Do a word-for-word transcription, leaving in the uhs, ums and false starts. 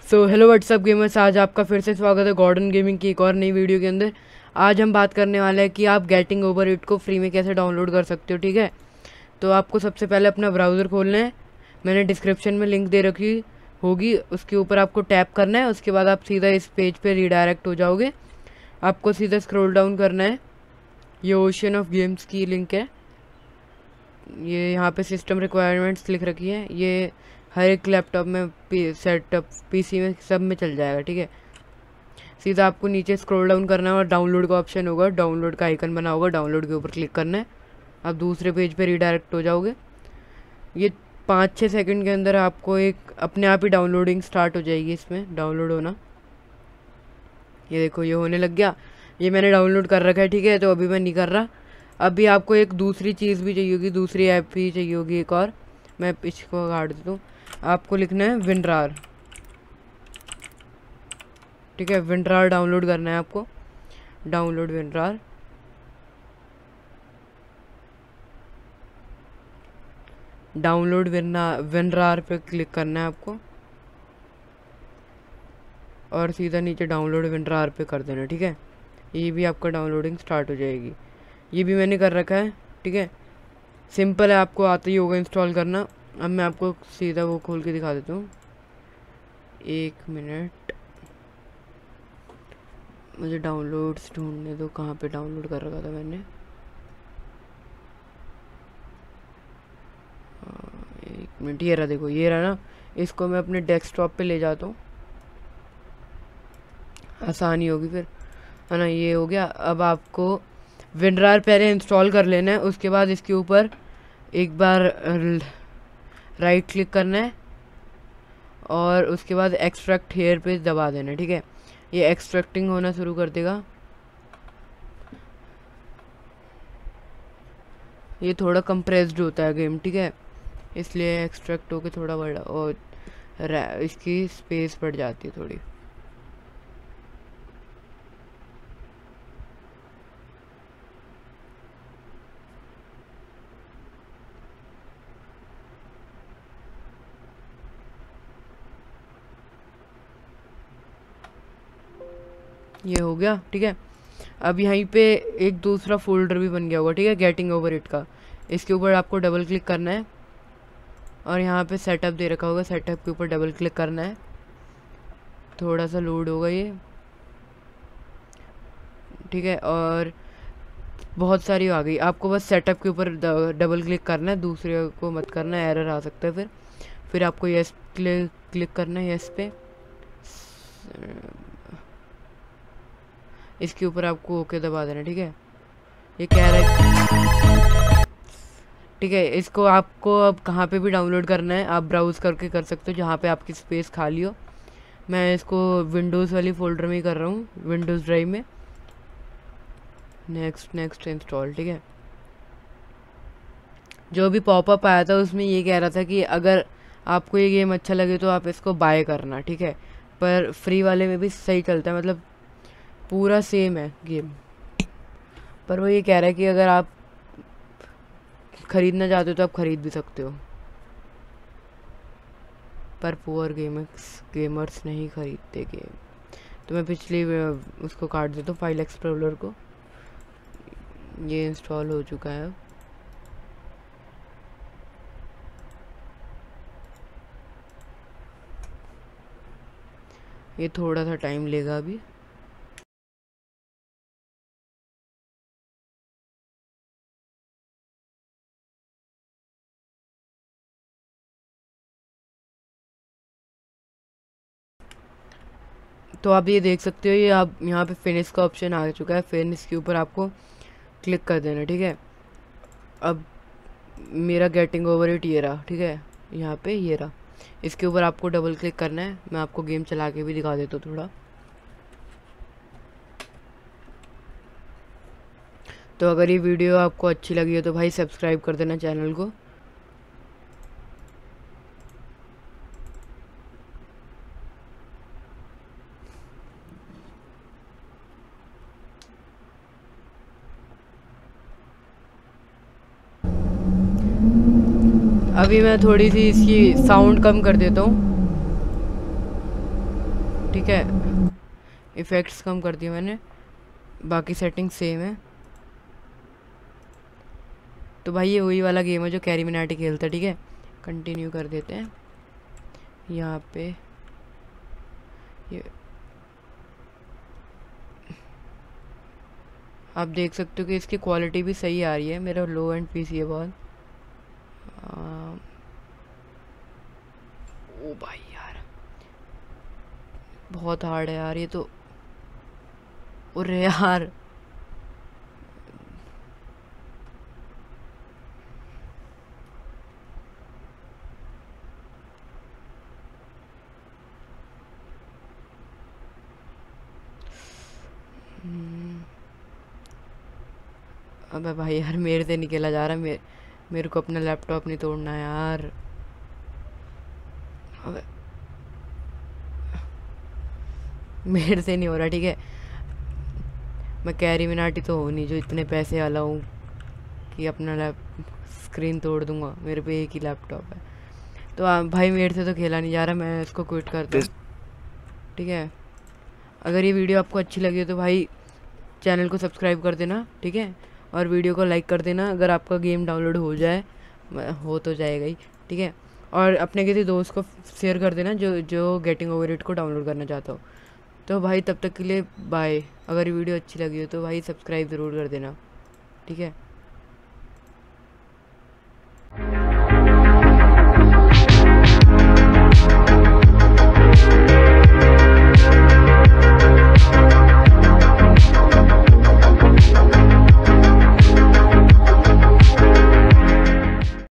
So hello what's up gamers, आज आपका फिर से स्वागत है गॉर्डन गेमिंग की एक और नई वीडियो के अंदर। आज हम बात करने वाले हैं कि आप गेटिंग ओवर इट को फ्री में कैसे डाउनलोड कर सकते हो। ठीक है, तो आपको सबसे पहले अपना ब्राउज़र खोलना है। मैंने डिस्क्रिप्शन में लिंक दे रखी होगी, उसके ऊपर आपको टैप करना है। उसके बाद आप सीधा इस पेज पे रीडायरेक्ट हो जाओगे। आपको सीधा स्क्रॉल डाउन करना है। ये ओशन ऑफ गेम्स की लिंक है। ये यहाँ पे सिस्टम रिक्वायरमेंट्स लिख रखी है। ये हर एक लैपटॉप में पी सेटअप पीसी में सब में चल जाएगा। ठीक है, सीधा आपको नीचे स्क्रॉल डाउन करना है और डाउनलोड का ऑप्शन होगा, डाउनलोड का आइकन बना होगा, डाउनलोड के ऊपर क्लिक करना है। आप दूसरे पेज पे रीडायरेक्ट हो जाओगे। ये पाँच छः सेकंड के अंदर आपको एक अपने आप ही डाउनलोडिंग स्टार्ट हो जाएगी। इसमें डाउनलोड होना, ये देखो ये होने लग गया। ये मैंने डाउनलोड कर रखा है। ठीक है, तो अभी मैं नहीं कर रहा। अभी आपको एक दूसरी चीज़ भी चाहिए होगी, दूसरी ऐप भी चाहिए होगी एक और। मैं इसको काट देता हूँ। आपको लिखना है विनरार। ठीक है, विनरार डाउनलोड करना है आपको। Download WinRAR. Download WinRAR WinRAR पे क्लिक करना है आपको और सीधा नीचे डाउनलोड विनरार पे कर देना। ठीक है, ये भी आपका डाउनलोडिंग स्टार्ट हो जाएगी। ये भी मैंने कर रखा है। ठीक है, सिंपल है, आपको आता ही होगा इंस्टॉल करना। अब मैं आपको सीधा वो खोल के दिखा देता हूँ। एक मिनट, मुझे डाउनलोड्स ढूंढने दो। कहाँ पे डाउनलोड कर रखा था मैंने? एक मिनट, ये रहा, देखो ये रहा ना। इसको मैं अपने डेस्कटॉप पे ले जाता हूँ, आसानी होगी फिर, है ना। ये हो गया। अब आपको विनरार पहले इंस्टॉल कर लेना है। उसके बाद इसके ऊपर एक बार राइट क्लिक करना है और उसके बाद एक्सट्रैक्ट हेयर पे दबा देना है। ठीक है, ये एक्सट्रैक्टिंग होना शुरू कर देगा। ये थोड़ा कंप्रेस्ड होता है गेम। ठीक है, इसलिए एक्सट्रैक्ट होके थोड़ा बड़ा और इसकी स्पेस बढ़ जाती है थोड़ी। ये हो गया। ठीक है, अब यहीं पे एक दूसरा फोल्डर भी बन गया होगा। ठीक है, गेटिंग ओवर इट का। इसके ऊपर आपको डबल क्लिक करना है और यहाँ पे सेटअप दे रखा होगा, सेटअप के ऊपर डबल क्लिक करना है। थोड़ा सा लोड होगा ये। ठीक है, और बहुत सारी आ गई। आपको बस सेटअप के ऊपर डबल क्लिक करना है, दूसरे को मत करना है, एरर आ सकता है फिर फिर आपको यस क्लिक क्लिक करना है, यस पे। इसके ऊपर आपको ओके दबा देना। ठीक है, ये कह रहा है। ठीक है, इसको आपको अब कहाँ पे भी डाउनलोड करना है, आप ब्राउज़ करके कर सकते हो जहाँ पे आपकी स्पेस खाली हो। मैं इसको विंडोज़ वाली फोल्डर में ही कर रहा हूँ, विंडोज़ ड्राइव में। Next next install. ठीक है, जो भी पॉपअप आया था उसमें ये कह रहा था कि अगर आपको ये गेम अच्छा लगे तो आप इसको बाय करना। ठीक है, पर फ्री वाले में भी सही चलता है, मतलब पूरा सेम है गेम। पर वो ये कह रहा है कि अगर आप ख़रीदना चाहते हो तो आप ख़रीद भी सकते हो, पर पुअर गेमर्स गेमर्स नहीं खरीदते गेम। तो मैं पिछली उसको काट देता हूँ, फाइल एक्सप्लोरर को। ये इंस्टॉल हो चुका है। ये थोड़ा सा टाइम लेगा अभी। तो आप ये देख सकते हो, ये आप यहाँ पे फिनिश का ऑप्शन आ चुका है। फिनिश के ऊपर आपको क्लिक कर देना। ठीक है, अब मेरा गेटिंग ओवर इट ये रहा। ठीक है, यहाँ पे ये रहा। इसके ऊपर आपको डबल क्लिक करना है। मैं आपको गेम चला के भी दिखा देता हूँ थोड़ा। तो अगर ये वीडियो आपको अच्छी लगी हो तो भाई सब्सक्राइब कर देना चैनल को। अभी मैं थोड़ी सी इसकी साउंड कम कर देता हूँ। ठीक है, इफ़ेक्ट्स कम कर दिए मैंने, बाकी सेटिंग सेम है। तो भाई ये वही वाला गेम है जो कैरी मिनाटी खेलता है, ठीक है। कंटिन्यू कर देते हैं यहाँ पे। ये आप देख सकते हो कि इसकी क्वालिटी भी सही आ रही है। मेरा लो एंड पीसी है बहुत। आ, ओ भाई यार बहुत हार्ड है यार ये तो। अरे यार अबे भाई यार मेरे से निकला जा रहा है। मेरे मेरे को अपना लैपटॉप नहीं तोड़ना यार। अबे मेरे से नहीं हो रहा, ठीक है। मैं कैरी मिनाटी तो हो नहीं जो इतने पैसे वाला हूँ कि अपना लैप स्क्रीन तोड़ दूंगा। मेरे पे एक ही लैपटॉप है। तो आ, भाई मेरे से तो खेला नहीं जा रहा, मैं इसको क्विट करता हूँ, ठीक है। अगर ये वीडियो आपको अच्छी लगी तो भाई चैनल को सब्सक्राइब कर देना, ठीक है। और वीडियो को लाइक कर देना अगर आपका गेम डाउनलोड हो जाए, हो तो जाएगा ही, ठीक है। और अपने किसी दोस्त को शेयर कर देना जो जो गेटिंग ओवर इट को डाउनलोड करना चाहता हो। तो भाई तब तक के लिए बाय। अगर वीडियो अच्छी लगी हो तो भाई सब्सक्राइब ज़रूर कर देना, ठीक है।